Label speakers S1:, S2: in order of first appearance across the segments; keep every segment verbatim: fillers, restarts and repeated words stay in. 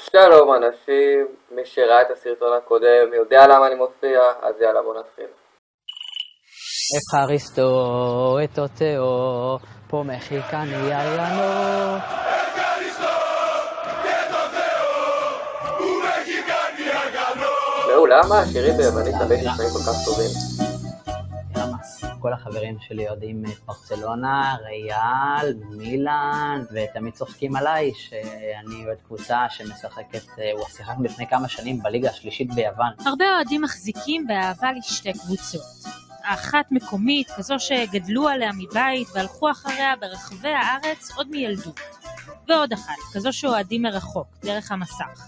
S1: שלום אנשים, מי שראה את הסרטון הקודם יודע למה אני מופיע, אז יאללה בוא נתחיל.
S2: אפריסטו, אתותיאו, פה מחיקני יאלנו.
S1: ראו, למה השירים ביוונית תמיד נשמעים כל כך טובים?
S2: למה? כל החברים שלי יודעים ברצלונה, ריאל, מילאן, ותמיד צוחקים עליי שאני אוהד קבוצה שמשחקת, הוא שיחק לפני כמה שנים בליגה השלישית ביוון.
S3: הרבה אוהדים מחזיקים באהבה לשתי קבוצות. האחת מקומית, כזו שגדלו עליה מבית והלכו אחריה ברחבי הארץ עוד מילדות. ועוד אחת, כזו שאוהדים מרחוק, דרך המסך.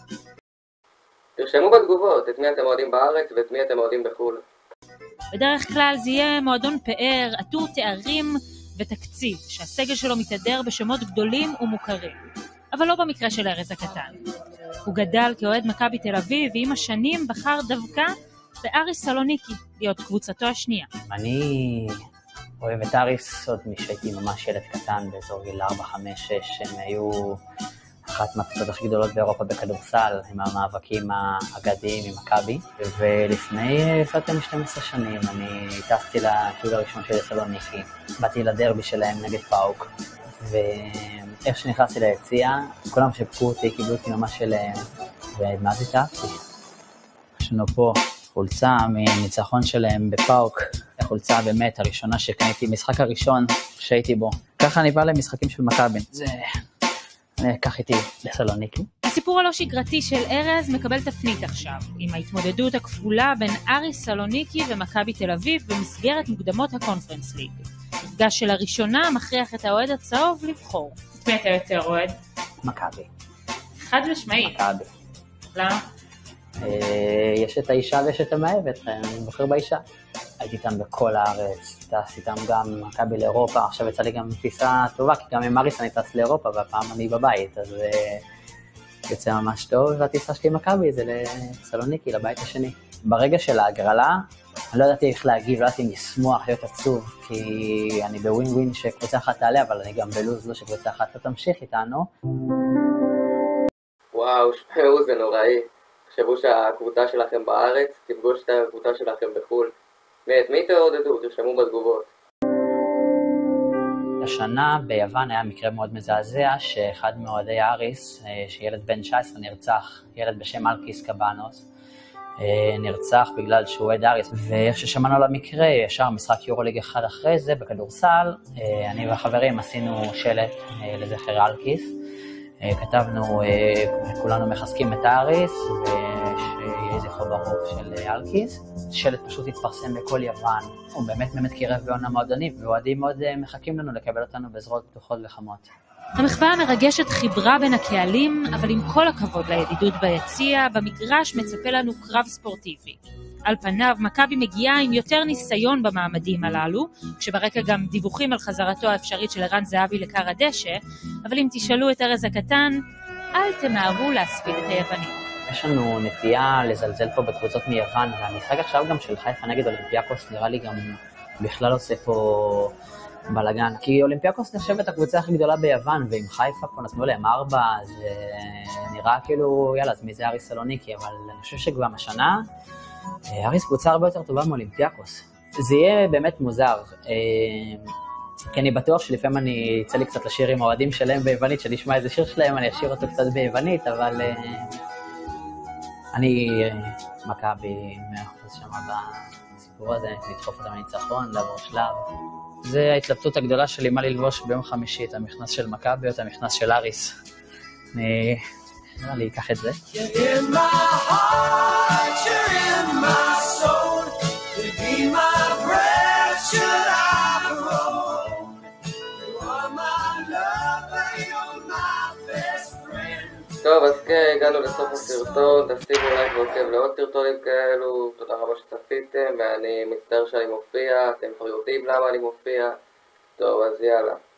S1: תרשמו בתגובות את מי אתם אוהדים בארץ ואת מי אתם אוהדים בחו"ל.
S3: בדרך כלל זה יהיה מועדון פאר, עטור תארים ותקציב, שהסגל שלו מתהדר בשמות גדולים ומוכרים. אבל לא במקרה של ארז הקטן. הוא גדל כאוהד מכבי תל אביב, ועם השנים בחר דווקא באריס סלוניקי, להיות קבוצתו השנייה.
S2: אני אוהב את אריס עוד משהייתי ממש ילד קטן, באזור גיל ארבע, חמש, שש, הם היו אחת מהקבוצות הכי גדולות באירופה בכדורסל, עם המאבקים האגדיים עם מכבי, ולפני יותר מ-שתים עשרה שנים אני טסתי לטיול הראשון של סלוניקי, באתי לדרבי שלהם נגד פאוק, ואיך שנכנסתי ליציאה, כולם שפקו אותי, קיבלו אותי ממש אליהם, ומאז התאהבתי. יש לנו פה חולצה מניצחון שלהם בפאוק, החולצה באמת הראשונה שקניתי, משחק הראשון שהייתי בו. ככה אני בא למשחקים של מכבי. זה... אני אקח איתי לסלוניקי.
S3: הסיפור הלא שגרתי של ארז מקבל תפנית עכשיו, עם ההתמודדות הכפולה בין אריס סלוניקי ומכבי תל אביב במסגרת מוקדמות הקונפרנס ליג. מפגש של הראשונה מכריח את האוהד הצהוב לבחור. את מי אתה יותר אוהד?
S2: מכבי.
S3: חד משמעית.
S2: מכבי.
S3: למה?
S2: יש את האישה ויש את המאהבת, אני בוחר באישה. הייתי איתם בכל הארץ, טס איתם גם מכבי לאירופה, עכשיו יצא לי גם טיסה טובה, כי גם עם אריס אני טס לאירופה, והפעם אני בבית, אז יוצא ממש טוב, והטיסה שלי מכבי זה לסלוניקי, לבית השני. ברגע של ההגרלה, אני לא ידעתי איך להגיב, לא ידעתי לשמוח, להיות עצוב, כי אני בווין ווין שקבוצה אחת תעלה, אבל אני גם בלוז לא שקבוצה אחת לא תמשיך איתנו.
S1: וואו, שמעו, זה נוראי. תחשבו שהקבוצה שלכם בארץ תפגוש את הקבוצה שלכם בחו"ל. את מי תעודדו? תרשמו בתגובות.
S2: השנה ביוון היה מקרה מאוד מזעזע שאחד מאוהדי אריס, שילד בן תשע עשרה נרצח, ילד בשם אלקיס קבאנוס, נרצח בגלל שהוא אוהד אריס, ואיך ששמענו על המקרה, ישר משחק יורוליג אחד אחרי זה בכדורסל, אני והחברים עשינו שלט לזכר אלקיס, כתבנו כולנו מחזקים את אריס ושיהיה זכרו ברוך של אלקיס. שלט פשוט התפרסם בכל יוון, הוא באמת באמת קירב בעונה מועדונים, ואוהדים מאוד מחכים לנו לקבל אותנו בזרועות פתוחות וחמות.
S3: המחווה המרגשת חיברה בין הקהלים, אבל עם כל הכבוד לידידות ביציע, במגרש מצפה לנו קרב ספורטיבי. על פניו, מכבי מגיעה עם יותר ניסיון במעמדים הללו, כשברקע גם דיווחים על חזרתו האפשרית של ערן זהבי לקר הדשא, אבל אם תשאלו את ארז הקטן, אל תמהרו להספיד את היוונים.
S2: יש לנו נטייה לזלזל פה בקבוצות מיוון, והמשחק עכשיו גם של חיפה נגד אולימפיאקוס נראה לי גם בכלל עושה פה בלגן, כי אולימפיאקוס נחשבת הקבוצה הכי גדולה ביוון, ועם חיפה פה נתנו להם ארבע, אז נראה כאילו, יאללה, אז מי זה אריס סלוניקי, אבל אני חושב שכבר השנה, אריס קבוצה הרבה יותר טובה מאולימפיאקוס. זה יהיה באמת מוזר, כי אני בטוח שלפעמים אני יצא לי קצת לשיר עם האוהדים שלהם ביוונית, שנשמע איזה שיר שלהם, אני אשיר אותו קצת ביוונית, אבל אני מכבי מאה אחוז שם בסיפור הזה, לדחוף אותם לניצחון, לעבור שלב. זה ההתלבטות הגדולה שלי, מה ללבוש ביום חמישי, את המכנס של מכבי או את המכנס של אריס. אני נראה לי אקח את זה.
S1: טוב, אז כן, הגענו לסוף הסרטון, תשימו לייק ועוקב לעוד סרטונים כאלו, תודה רבה שצפיתם, ואני מצטער שאני מופיע, אתם כבר יודעים למה אני מופיע, טוב, אז יאללה.